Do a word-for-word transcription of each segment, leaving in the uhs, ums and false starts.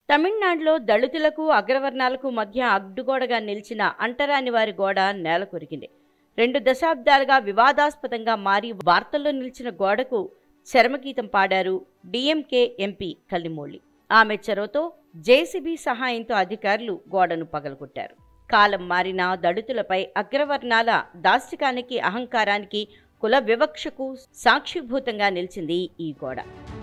తమిళనాడులో దళితులకు అగ్రవర్ణాలకు మధ్య అడ్డుగోడగా నిలిచిన అంటరాని వారి గోడ నేల కొరిగింది. రెండు దశాబ్దాలుగా వివాదాస్పదంగా మారి వార్తల్లో నిలిచిన గోడకు చరమగీతం పాడారు డీఎంకే ఎంపీ కల్లిమోళి. ఆమె చొరవతో జేసీబీ సహాయంతో అధికారులు గోడను పగలగొట్టారు. కాలం మారిన దళితులపై అగ్రవర్ణాల దాష్టికానికి, అహంకారానికి, కుల వివక్షకు సాక్షిభూతంగా నిలిచింది ఈ గోడ.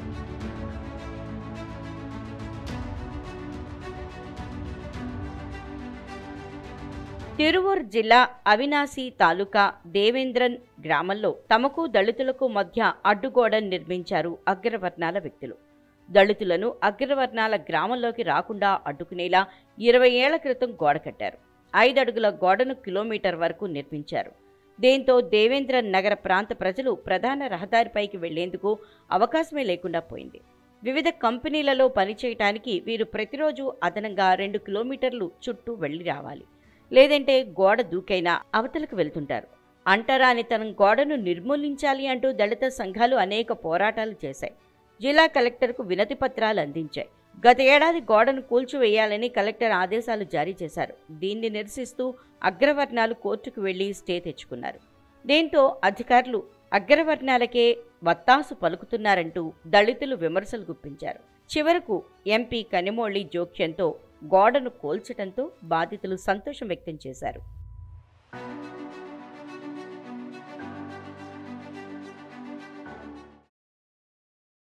తిరువూర్ జిల్లా అవినాశి తాలూకా దేవేంద్రన్ గ్రామంలో తమకు దళితులకు మధ్య అడ్డుగోడను నిర్మించారు అగ్రవర్ణాల వ్యక్తులు. దళితులను అగ్రవర్ణాల గ్రామంలోకి రాకుండా అడ్డుకునేలా ఇరవై ఏళ్ల క్రితం గోడ కట్టారు. ఐదడుగుల గోడను కిలోమీటర్ వరకు నిర్మించారు. దీంతో దేవేంద్రన్ నగర ప్రాంత ప్రజలు ప్రధాన రహదారిపైకి వెళ్లేందుకు అవకాశమే లేకుండా పోయింది. వివిధ కంపెనీలలో పనిచేయటానికి వీరు ప్రతిరోజు అదనంగా రెండు కిలోమీటర్లు చుట్టూ వెళ్లి రావాలి. లేదంటే గోడ దూకైనా అవతలకు వెళ్తుంటారు. అంటరానితనం గోడను నిర్మూలించాలి అంటూ దళిత సంఘాలు అనేక పోరాటాలు చేశాయి. జిల్లా కలెక్టర్కు వినతి పత్రాలు అందించాయి. గత ఏడాది గోడను కూల్చివేయాలని కలెక్టర్ ఆదేశాలు జారీ చేశారు. దీన్ని నిరసిస్తూ అగ్రవర్ణాలు కోర్టుకు వెళ్లి స్టే తెచ్చుకున్నారు. దీంతో అధికారులు అగ్రవర్ణాలకే వత్తాసు పలుకుతున్నారంటూ దళితులు విమర్శలు గుప్పించారు. చివరకు ఎంపీ కనిమోళి జోక్యంతో గోడను కూల్చడంతో బాధితులు సంతోషం వ్యక్తం చేశారు.